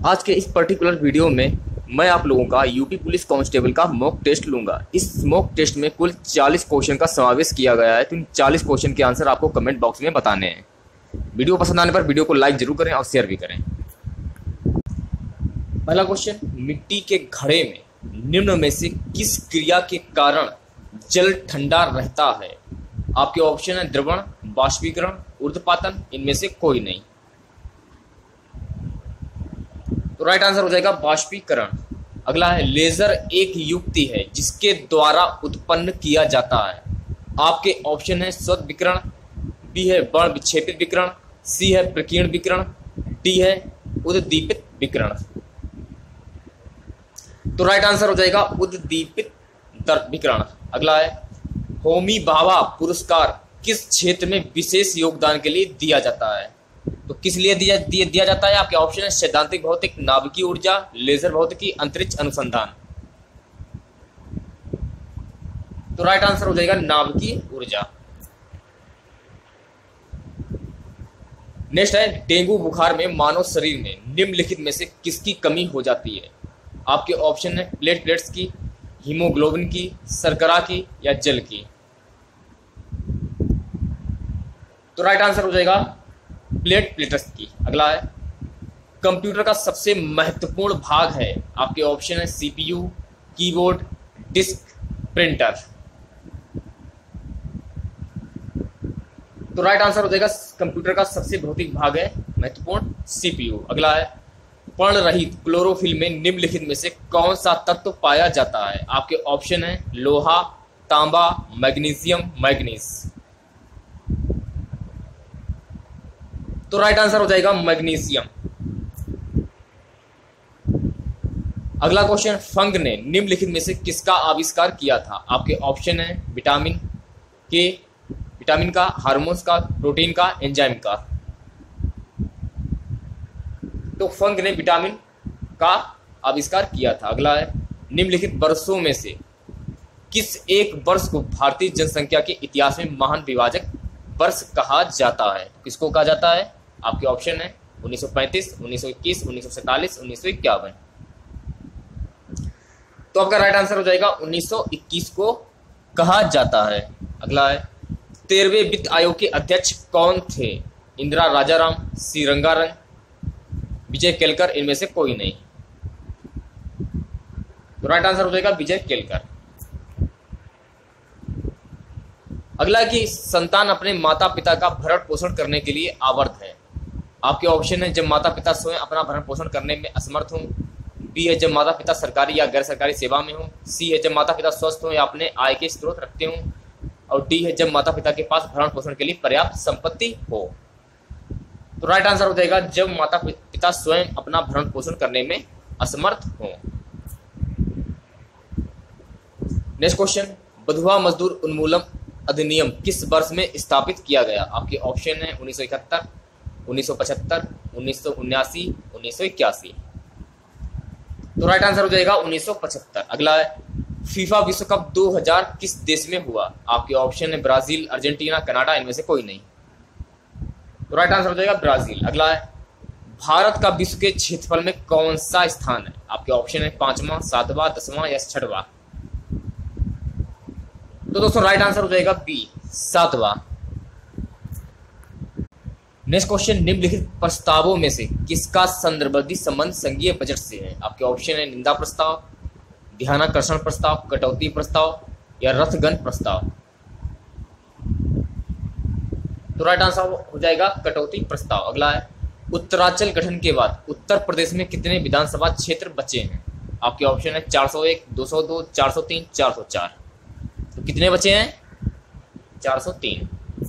आज के इस पर्टिकुलर वीडियो में मैं आप लोगों का यूपी पुलिस कांस्टेबल का मॉक टेस्ट लूंगा। इस मॉक टेस्ट में कुल 40 क्वेश्चन का समावेश किया गया है, तो इन 40 क्वेश्चन के आंसर आपको कमेंट बॉक्स में बताने हैं। वीडियो पसंद आने पर वीडियो को लाइक जरूर करें और शेयर भी करें। पहला क्वेश्चन, मिट्टी के घड़े में निम्न में से किस क्रिया के कारण जल ठंडा रहता है? आपके ऑप्शन है द्रवण, बाष्पीकरण, ऊर्ध्वपातन, इनमें से कोई नहीं। तो राइट आंसर हो जाएगा बाष्पीकरण। अगला है, लेजर एक युक्ति है जिसके द्वारा उत्पन्न किया जाता है। आपके ऑप्शन है श्वेत विकिरण, बी है वर्ण विक्षेपित विकिरण, सी है प्रकीर्ण विकिरण, डी है उद्दीपित विकिरण। तो राइट आंसर हो जाएगा उद्दीपित विकिरण। अगला है, होमी भाभा पुरस्कार किस क्षेत्र में विशेष योगदान के लिए दिया जाता है? तो किस लिए दिया जाता है? आपके ऑप्शन है सैद्धांतिक भौतिक, नाभिकीय ऊर्जा, लेजर भौतिकी, अंतरिक्ष अनुसंधान। तो राइट आंसर हो जाएगा नाभिकीय ऊर्जा। नेक्स्ट है, डेंगू बुखार में मानव शरीर में निम्नलिखित में से किसकी कमी हो जाती है? आपके ऑप्शन है प्लेटलेट्स की, हीमोग्लोबिन की, शर्करा की या जल की। तो राइट आंसर हो जाएगा प्लेटलेट्स की। अगला है, कंप्यूटर का सबसे महत्वपूर्ण भाग है। आपके ऑप्शन है सीपीयू, कीबोर्ड, डिस्क, प्रिंटर। तो राइट आंसर हो जाएगा कंप्यूटर का सबसे भौतिक भाग है महत्वपूर्ण सीपीयू। अगला है, पर्ण रहित क्लोरोफिल में निम्नलिखित में से कौन सा तत्व पाया जाता है? आपके ऑप्शन है लोहा, तांबा, मैग्नीशियम, मैग्नीज। तो राइट आंसर हो जाएगा मैग्नीशियम। अगला क्वेश्चन, फंग ने निम्नलिखित में से किसका आविष्कार किया था? आपके ऑप्शन है विटामिन के, विटामिन का, हार्मोन्स का, प्रोटीन का, एंजाइम का। तो फंग ने विटामिन का आविष्कार किया था। अगला है, निम्नलिखित वर्षों में से किस एक वर्ष को भारतीय जनसंख्या के इतिहास में महान विभाजक वर्ष कहा जाता है? किसको कहा जाता है? आपके ऑप्शन है 1935, 1921, 1947, 1951। तो आपका राइट आंसर हो जाएगा 1921 को कहा जाता है। अगला है, 13वें वित्त आयोग के अध्यक्ष कौन थे? इंदिरा राजाराम, सी रंगारंग, विजय केलकर, इनमें से कोई नहीं। तो राइट आंसर हो जाएगा विजय केलकर। अगला कि संतान अपने माता पिता का भरण पोषण करने के लिए आवर्त है। आपके ऑप्शन है जब माता पिता स्वयं अपना भरण पोषण करने में असमर्थ हों, बी है जब माता पिता सरकारी या गैर सरकारी सेवा में हों, सी है जब माता पिता स्वस्थ हों या अपने आय के स्रोत रखते हों, और डी है जब माता पिता के पास भरण पोषण के लिए पर्याप्त संपत्ति हो। तो राइट आंसर हो जाएगा जब माता पिता स्वयं अपना भरण पोषण करने में असमर्थ हों। नेक्स्ट क्वेश्चन, बंधुआ मजदूर उन्मूलन अधिनियम किस वर्ष में स्थापित किया गया? आपके ऑप्शन है 1971, 1975, 1979, 1981। तो राइट आंसर हो जाएगा 1975। अगला है, फीफा विश्व कप 2000 किस देश में हुआ? आपके ऑप्शन है ब्राजील, अर्जेंटीना, कनाडा, इनमें से कोई नहीं। तो राइट आंसर हो जाएगा ब्राजील। अगला है, भारत का विश्व के क्षेत्रफल में कौन सा स्थान है? आपके ऑप्शन है 5वां, 7वां, 10वां या 6वां। तो दोस्तों राइट आंसर हो जाएगा बी, 7वां। नेक्स्ट क्वेश्चन, निम्नलिखित प्रस्तावों में से किसका संदर्भवादी संबंध संघीय बजट से है? आपके ऑप्शन है निंदा प्रस्ताव, ध्यानाकर्षण प्रस्ताव, कटौती प्रस्ताव या रथगन प्रस्ताव। तो राइट आंसर हो जाएगा कटौती प्रस्ताव। अगला है, उत्तरांचल गठन के बाद उत्तर प्रदेश में कितने विधानसभा क्षेत्र बचे हैं? आपके ऑप्शन है 401, 202, 403, 404। तो कितने बचे हैं? 403।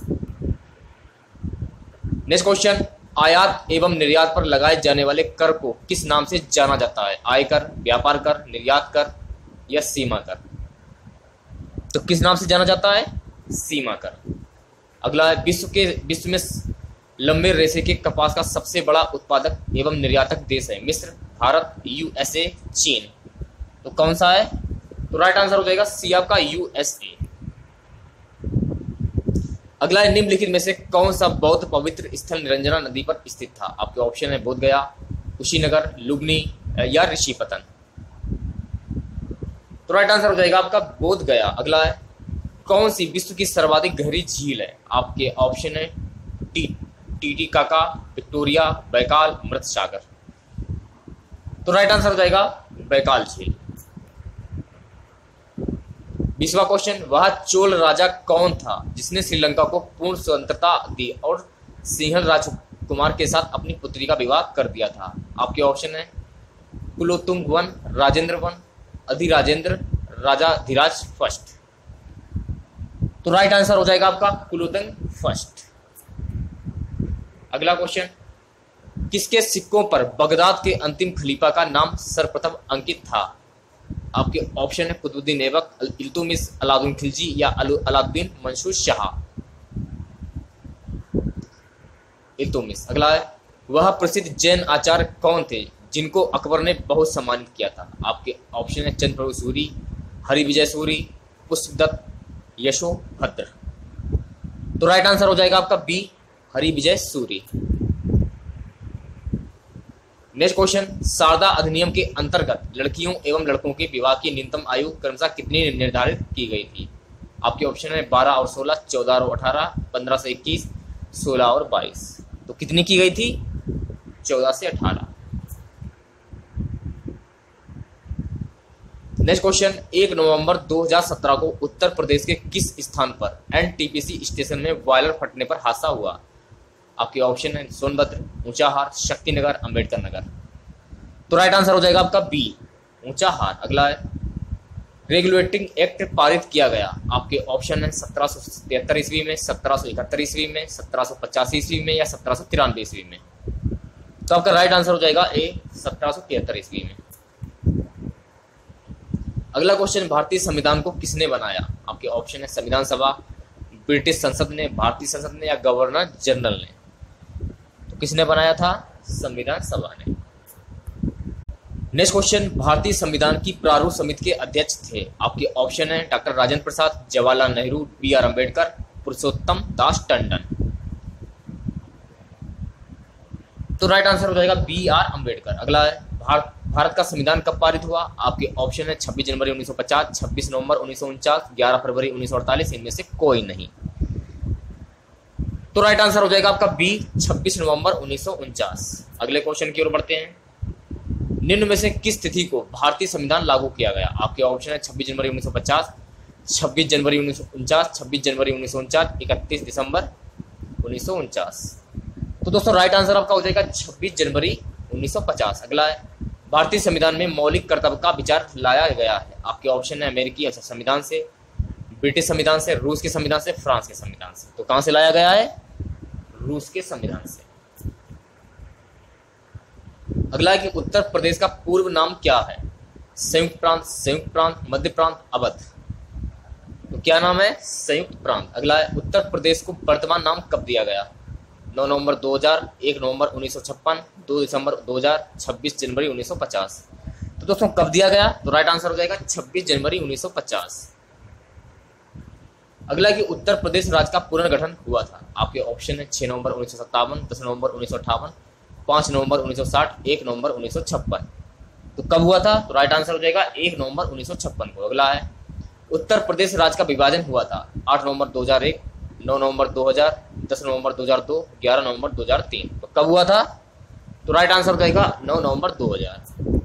नेक्स्ट क्वेश्चन, आयात एवं निर्यात पर लगाए जाने वाले कर को किस नाम से जाना जाता है? आयकर, व्यापार कर, निर्यात कर या सीमा कर। तो किस नाम से जाना जाता है? सीमा कर। अगला है, विश्व में लंबे रेशे के कपास का सबसे बड़ा उत्पादक एवं निर्यातक देश है? मिस्र, भारत, यूएसए, चीन। तो कौन सा है? तो राइट आंसर हो जाएगा सी आपका यूएसए। अगला निम्नलिखित में से कौन सा बौद्ध पवित्र स्थल निरंजना नदी पर स्थित था? आपके ऑप्शन है बोध गया, कुशीनगर, लुबनी या ऋषिपतन? तो राइट आंसर हो जाएगा आपका बोध गया। अगला है, कौन सी विश्व की सर्वाधिक गहरी झील है? आपके ऑप्शन है टीटीकाका, विक्टोरिया, बैकाल, मृत सागर। तो राइट आंसर हो जाएगा बैकाल झील। 20वां क्वेश्चन, वह चोल राजा कौन था जिसने श्रीलंका को पूर्ण स्वतंत्रता दी और सिंहल राजकुमार के साथ अपनी पुत्री का विवाह कर दिया था? आपके ऑप्शन है Kulottunga one, Rajendra one, Adhirajendra, Rajadhiraja first. तो राइट आंसर हो जाएगा आपका कुलोत्तुंग फर्स्ट। अगला क्वेश्चन, किसके सिक्कों पर बगदाद के अंतिम खलीफा का नाम सर्वप्रथम अंकित था? आपके ऑप्शन है कुतुबुद्दीन ऐबक, इल्तुतमिश, अलाउद्दीन खिलजी या अलाउद्दीन मंसूर शाह। इल्तुतमिश। अगला है, वह प्रसिद्ध जैन आचार्य कौन थे जिनको अकबर ने बहुत सम्मानित किया था? आपके ऑप्शन है चंद्रप्रभु सूरी, हरिविजय सूरी, पुष्पदत्त, यशोभद्र। तो राइट आंसर हो जाएगा आपका B, Harivijay Suri. Next question, Sharda अधिनियम के अंतर्गत लड़कियों एवं लड़कों के विवाह की न्यूनतम आयु क्रमशः कितनी निर्धारित की गई थी? आपके ऑप्शन है 12 और 16, 14 और 18, 15 से 21, 16 और 22। तो कितनी की गई थी? 14 से 18। नेक्स्ट क्वेश्चन, 1 नवंबर 2017 को उत्तर प्रदेश के किस स्थान पर एनटीपीसी स्टेशन में बॉयलर फटने पर हादसा हुआ? आपके ऑप्शन है सोनभद्र, ऊंचाहार, शक्तिनगर, अंबेडकर नगर। तो राइट आंसर हो जाएगा आपका बी, ऊंचाहार। अगला है, रेगुलेटिंग एक्ट पारित किया गया? आपके ऑप्शन है 1773 ईस्वी में, 1771 ईस्वी में, 1785 ईस्वी में या 1793 ईस्वी में। तो आपका राइट आंसर हो जाएगा ए, 1773 ईस्वी में। अगला क्वेश्चन, भारतीय संविधान को किसने बनाया? आपके ऑप्शन है संविधान सभा, ब्रिटिश संसद ने, भारतीय संसद ने या गवर्नर जनरल ने। तो किसने बनाया था? संविधान सभा ने। नेक्स्ट क्वेश्चन, भारतीय संविधान की प्रारूप समिति के अध्यक्ष थे? आपके ऑप्शन है डॉक्टर राजेंद्र प्रसाद, जवाहरलाल नेहरू, बी.आर. अम्बेडकर, पुरुषोत्तम दास टंडन। तो राइट आंसर हो जाएगा बी.आर. अम्बेडकर। अगला है, भारत का संविधान कब पारित हुआ? आपके ऑप्शन है 26 जनवरी 1950, 26 नवंबर 1949, 11 फरवरी 1948, इनमें से कोई नहीं। तो राइट आंसर हो जाएगा आपका बी, 26 नवंबर 1949। अगले क्वेश्चन की ओर बढ़ते हैं, निम्न में से किस तिथि को भारतीय संविधान लागू किया गया? आपके ऑप्शन है 26 जनवरी 1950, 26 जनवरी 1949, 26 जनवरी 1949, 31 दिसंबर 1949। तो दोस्तों राइट आंसर आपका हो जाएगा 26 जनवरी 1950। अगला है, भारतीय संविधान में मौलिक कर्तव्य का विचार लाया गया है? आपके ऑप्शन है अमेरिकी संविधान से, ब्रिटिश संविधान से, रूस के संविधान से, फ्रांस के संविधान से। तो कहां से लाया गया है? रूस के संविधान से। अगला है कि उत्तर प्रदेश का पूर्व नाम क्या है? संयुक्त प्रांत, संयुक्त प्रांत, मध्य प्रांत, अवध। तो क्या नाम है? संयुक्त प्रांत। अगला है, उत्तर प्रदेश को वर्तमान नाम कब दिया गया? 9 नवंबर 2000, 1 नवंबर 1956, 2 दिसंबर 2000, 26 जनवरी 1950। तो दोस्तों कब दिया गया? तो राइट आंसर हो जाएगा 26 जनवरी 1950। अगला कि उत्तर प्रदेश राज्य का पुनर्गठन हुआ था? आपके ऑप्शन है 6 नवंबर 1957, 10 नवंबर 1958, 5 नवंबर 1960, 1 नवंबर 1956। तो कब हुआ था? तो राइट आंसर हो जाएगा 1 नवंबर 1956 को। अगला है, उत्तर प्रदेश राज्य का विभाजन हुआ था? 8 नवंबर 2001, 9 नवंबर 2000, 10 नवंबर 2002, 11 नवंबर 2003। तो कब हुआ था? तो राइट आंसर हो जाएगा 9 नवंबर 2000।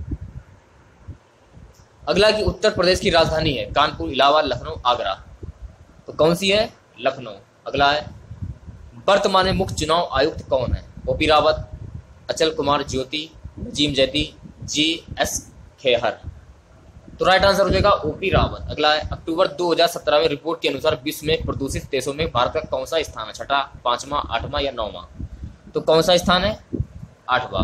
अगला कि उत्तर प्रदेश की राजधानी है कानपुर, इलाहाबाद, लखनऊ, आगरा। तो कौन सी है? लखनऊ। अगला है, वर्तमान में मुख्य चुनाव आयुक्त कौन है? OP Rawat, Achal Kumar Jyoti, Nasim Zaidi, G S. खेहर। तो राइट आंसर हो जाएगा ओपी रावत। अगला है, अक्टूबर 2017 में रिपोर्ट के अनुसार विश्व में प्रदूषित देशों में भारत का कौन सा स्थान है? 6वां, 5वां, 8वां या 9वां? तो कौन सा स्थान है? 8वां।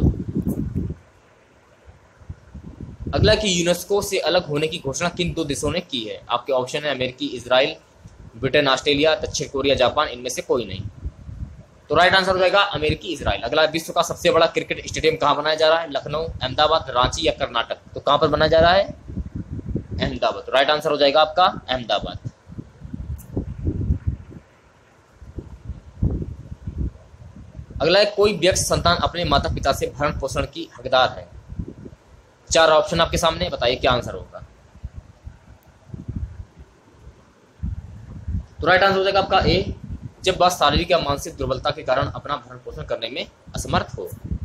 अगला कि यूनेस्को से अलग होने की घोषणा किन 2 देशों ने की है? आपके ऑप्शन है अमेरिकी इजराइल, ब्रिटेन ऑस्ट्रेलिया, दक्षिण कोरिया जापान, इनमें से कोई नहीं। तो राइट आंसर हो जाएगा अमेरिकी इजराइल। अगला, विश्व का सबसे बड़ा क्रिकेट स्टेडियम कहाँ बनाया जा रहा है? लखनऊ, अहमदाबाद, रांची या कर्नाटक? तो कहां पर बनाया जा रहा है? अहमदाबाद। तो राइट आंसर हो जाएगा आपका अहमदाबाद। अगला है, कोई व्यक्ति संतान अपने माता पिता से भरण पोषण की हकदार है। 4 ऑप्शन आपके सामने, बताइए क्या आंसर होगा। तो राइट आंसर हो जाएगा आपका ए, जब वह शारीरिक या मानसिक दुर्बलता के कारण अपना भरण पोषण करने में असमर्थ हो।